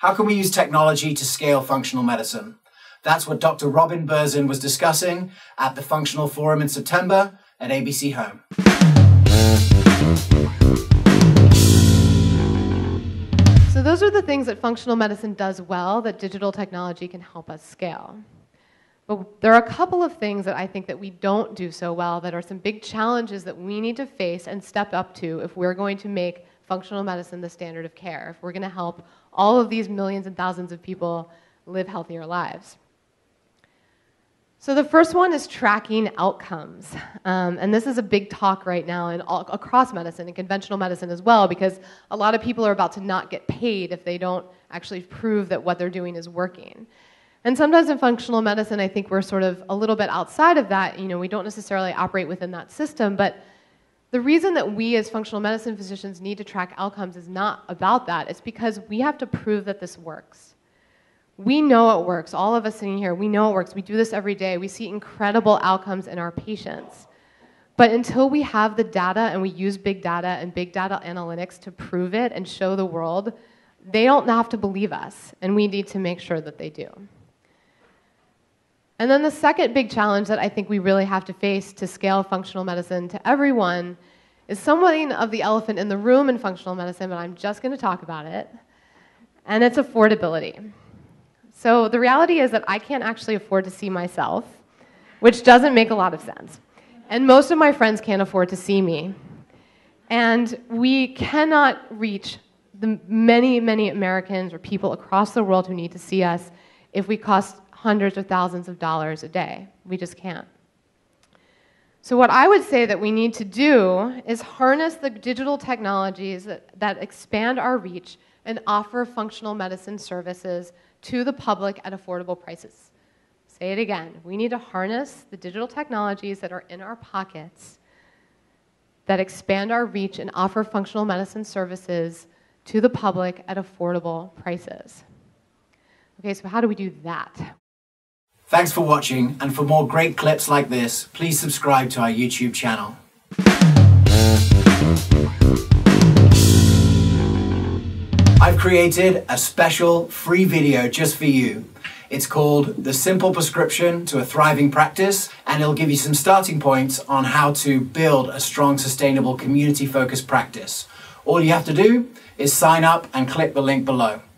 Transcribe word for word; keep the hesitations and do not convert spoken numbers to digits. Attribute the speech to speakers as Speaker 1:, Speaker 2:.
Speaker 1: How can we use technology to scale functional medicine? That's what Doctor Robin Berzin was discussing at the Functional Forum in September at A B C Home.
Speaker 2: So those are the things that functional medicine does well that digital technology can help us scale. But there are a couple of things that I think that we don't do so well that are some big challenges that we need to face and step up to if we're going to make functional medicine the standard of care, if we're going to help all of these millions and thousands of people live healthier lives. So the first one is tracking outcomes. Um, and this is a big talk right now in all, across medicine and conventional medicine as well, because a lot of people are about to not get paid if they don't actually prove that what they're doing is working. And sometimes in functional medicine, I think we're sort of a little bit outside of that. You know, we don't necessarily operate within that system, but the reason that we as functional medicine physicians need to track outcomes is not about that. It's because we have to prove that this works. We know it works. All of us sitting here, we know it works. We do this every day. We see incredible outcomes in our patients. But until we have the data and we use big data and big data analytics to prove it and show the world, they don't have to believe us, and we need to make sure that they do. And then the second big challenge that I think we really have to face to scale functional medicine to everyone is something of the elephant in the room in functional medicine, but I'm just going to talk about it, and it's affordability. So the reality is that I can't actually afford to see myself, which doesn't make a lot of sense. And most of my friends can't afford to see me. And we cannot reach the many, many Americans or people across the world who need to see us if we cost hundreds or thousands of dollars a day. We just can't. So what I would say that we need to do is harness the digital technologies that, that expand our reach and offer functional medicine services to the public at affordable prices. Say it again. We need to harness the digital technologies that are in our pockets that expand our reach and offer functional medicine services to the public at affordable prices. Okay, so how do we do that?
Speaker 1: Thanks for watching, and for more great clips like this, please subscribe to our YouTube channel. I've created a special free video just for you. It's called The Simple Prescription to a Thriving Practice, and it'll give you some starting points on how to build a strong, sustainable, community-focused practice. All you have to do is sign up and click the link below.